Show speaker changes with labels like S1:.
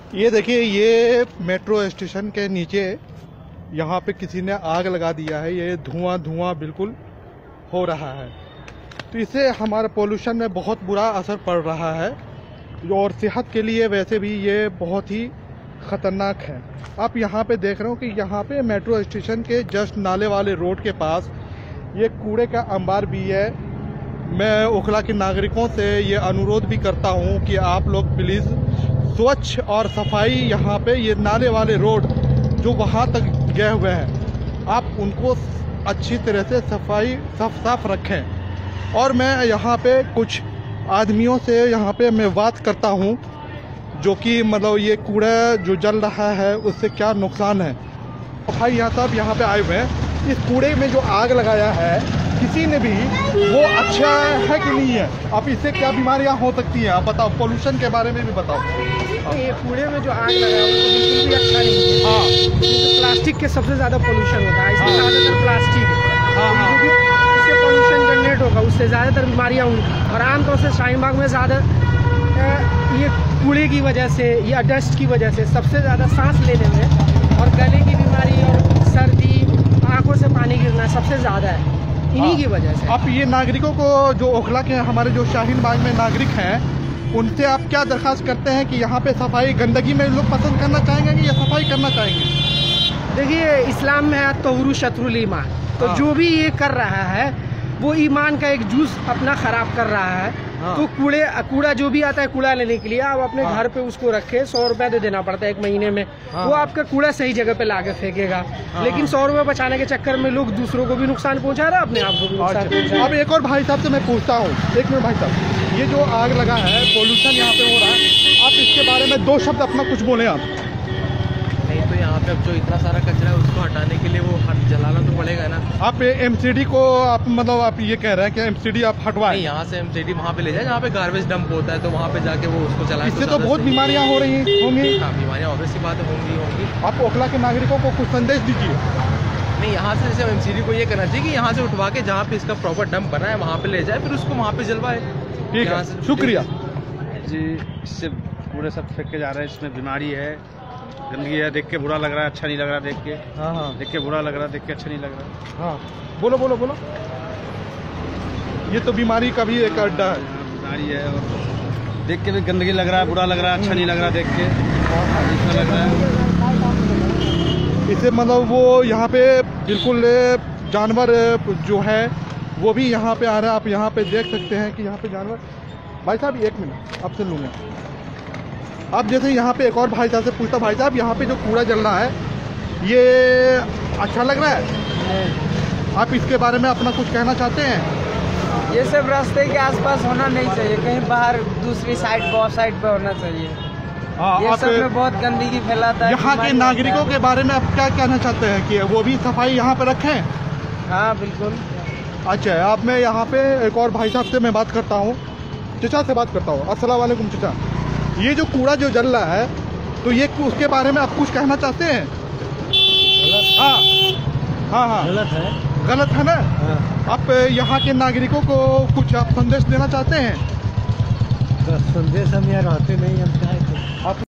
S1: ये देखिए, ये मेट्रो स्टेशन के नीचे यहाँ पे किसी ने आग लगा दिया है। ये धुआं धुआं बिल्कुल हो रहा है, तो इससे हमारे पोल्यूशन में बहुत बुरा असर पड़ रहा है और सेहत के लिए वैसे भी ये बहुत ही ख़तरनाक है। आप यहाँ पे देख रहे हो कि यहाँ पे मेट्रो स्टेशन के जस्ट नाले वाले रोड के पास ये कूड़े का अंबार भी है। मैं ओखला के नागरिकों से ये अनुरोध भी करता हूँ कि आप लोग प्लीज़ स्वच्छ और सफाई, यहाँ पे ये नाले वाले रोड जो वहाँ तक गए हुए हैं, आप उनको अच्छी तरह से साफ रखें। और मैं यहाँ पे कुछ आदमियों से यहाँ पे मैं बात करता हूँ जो कि मतलब ये कूड़ा जो जल रहा है उससे क्या नुकसान है। तो भाई यहाँ साहब यहाँ पे आए हुए हैं, इस कूड़े में जो आग लगाया है किसी ने भी, वो अच्छा है कि नहीं है? अब इससे क्या बीमारियां हो सकती हैं आप बताओ, पोल्यूशन के बारे में भी बताओ।
S2: ये कूड़े में जो आग लगाया है वो बिल्कुल भी अच्छा नहीं है।
S1: हाँ,
S2: तो प्लास्टिक के सबसे ज़्यादा पोल्यूशन होता है, इसमें ज़्यादातर प्लास्टिक है।
S1: हाँ,
S2: जो भी इससे पोल्यूशन जनरेट होगा उससे ज़्यादातर बीमारियाँ होंगी। और आमतौर से शाहीन बाग में ज़्यादा ये कूड़े की वजह से या डस्ट की वजह से सबसे ज़्यादा सांस लेने में और गले की बीमारी और सर्दी, आंखों से पानी गिरना सबसे ज़्यादा है इन्हीं की वजह से।
S1: आप ये नागरिकों को जो ओखला के हमारे जो शाहीन बाग में नागरिक हैं, उनसे आप क्या दरख्वास्त करते हैं कि यहाँ पे सफाई, गंदगी में लोग पसंद करना चाहेंगे कि या सफाई करना चाहेंगे?
S2: देखिए, इस्लाम में है तोहरू शत्रुल ईमान, तो जो भी ये कर रहा है वो ईमान का एक जूस अपना खराब कर रहा है। तो कूड़ा जो भी आता है कूड़ा लेने के लिए आप अपने घर पे उसको रखे, 100 रुपया दे देना पड़ता है 1 महीने में। वो आपका कूड़ा सही जगह पे लाके फेंकेगा। लेकिन 100 रुपये बचाने के चक्कर में लोग दूसरों को भी नुकसान पहुंचा रहा है, अपने आप को भी नुकसान पहुंचा रहा है।
S1: अब एक और भाई साहब से मैं पूछता हूँ, 1 मिनट भाई साहब, ये जो आग लगा है, पोल्यूशन यहाँ पे हो रहा है, आप इसके बारे में 2 शब्द अपना कुछ बोले आप।
S3: नहीं तो यहाँ पे अब जो इतना सारा कचरा है उसको हटाने के लिए वो जलाना तो पड़ेगा ना।
S1: आप एमसीडी को आप मतलब आप ये कह रहे हैं कि एमसीडी आप हटवाएं?
S3: यहाँ से एमसीडी वहाँ पे ले जाए जहाँ पे गार्बेज डंप होता है, तो वहाँ पे जाके वो उसको चलाएं।
S1: इससे तो बहुत बीमारियाँ हो रही होंगी।
S3: हाँ, बीमारियाँ ऑब्वियस सी बात होंगी।
S1: आप ओखला के नागरिकों को कुछ संदेश दीजिए।
S3: नहीं, यहाँ से जैसे एमसीडी को ये करना चाहिए कि यहाँ से उठवा के जहाँ पे इसका प्रॉपर डंप बना है वहाँ पे ले जाए, फिर उसको वहाँ पे जलवाए।
S1: ठीक है, शुक्रिया
S4: जी। इससे पूरे सब फेंक के जा रहे हैं, इसमें बीमारी है, गंदगी है, देख के बुरा लग रहा है, अच्छा नहीं लग रहा देख के।
S1: हाँ,
S4: देख के बुरा लग रहा है, देख के अच्छा नहीं लग रहा।
S1: हाँ, बोलो। ये तो बीमारी का भी एक अड्डा है।
S4: बीमारी है और देख के भी गंदगी लग रहा है, बुरा लग रहा है, अच्छा नहीं लग रहा देख के, इसमें लग रहा है।
S1: इससे मतलब वो यहाँ पे बिल्कुल जानवर जो है वो भी यहाँ पे आ रहा है। आप यहाँ पे देख सकते हैं कि यहाँ पे जानवर। भाई साहब 1 मिनट आपसे लूँगा। अब जैसे यहाँ पे एक और भाई साहब से पूछता, भाई साहब यहाँ पे जो कूड़ा जल रहा है ये अच्छा लग रहा है? आप इसके बारे में अपना कुछ कहना चाहते हैं?
S5: ये सब रास्ते के आसपास होना नहीं चाहिए, कहीं बाहर दूसरी साइड, बहुत साइड पे होना चाहिए। ये सब में बहुत गंदगी फैलाता है।
S1: यहाँ के नागरिकों के बारे में आप क्या कहना चाहते हैं कि वो भी सफाई यहाँ पे रखें?
S5: हाँ बिल्कुल।
S1: अच्छा, अब मैं यहाँ पे एक और भाई साहब से मैं बात करता हूँ, चचा से बात करता हूँ। अस्सलाम वालेकुम चचा, ये जो कूड़ा जो जल रहा है तो ये उसके बारे में आप कुछ कहना चाहते हैं? हाँ, गलत है ना? आप यहाँ के नागरिकों को कुछ आप संदेश देना चाहते हैं?
S2: संदेश हम यहाँ रहते नहीं, हम क्या